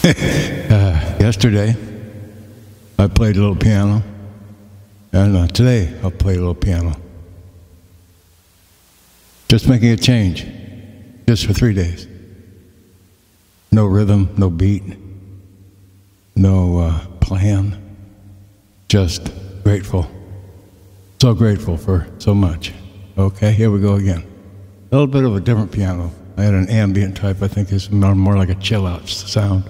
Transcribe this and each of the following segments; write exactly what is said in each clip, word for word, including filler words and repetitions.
uh, yesterday, I played a little piano, and uh, today I'll play a little piano. Just making a change, just for three days. No rhythm, no beat, no uh, plan, just grateful. So grateful for so much. Okay, here we go again. A little bit of a different piano. I had an ambient type, I think is more, more like a chill out sound.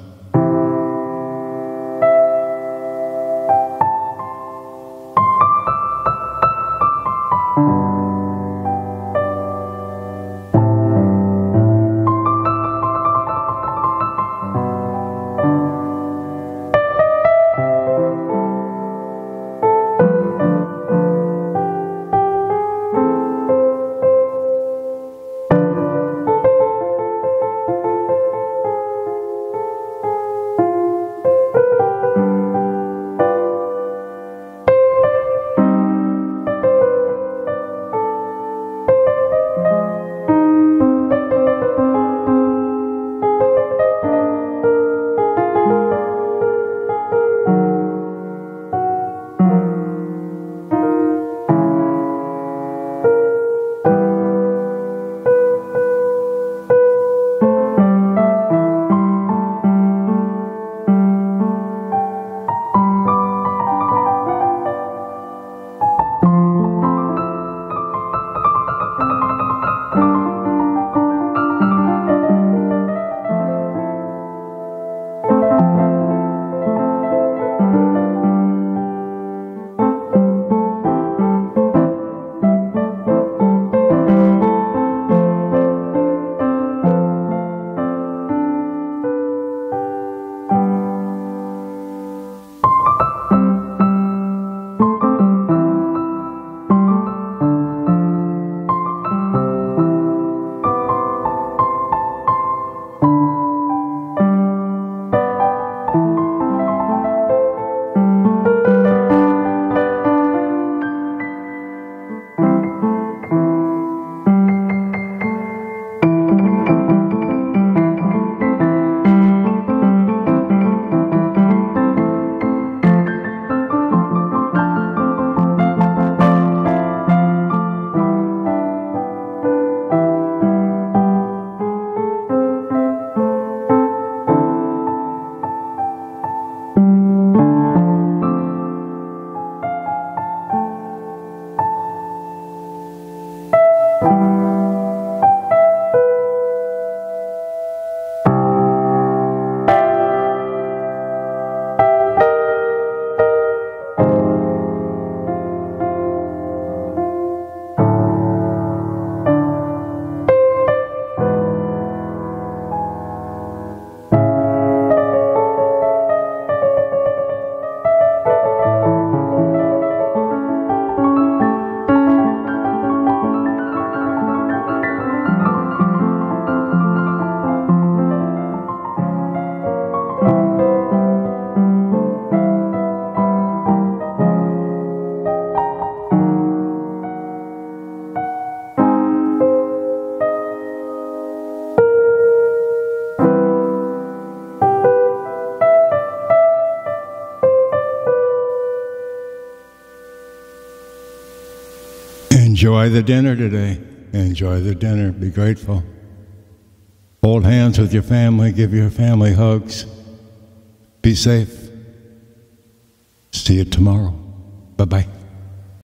Enjoy the dinner today. Enjoy the dinner. Be grateful. Hold hands with your family. Give your family hugs. Be safe. See you tomorrow. Bye-bye.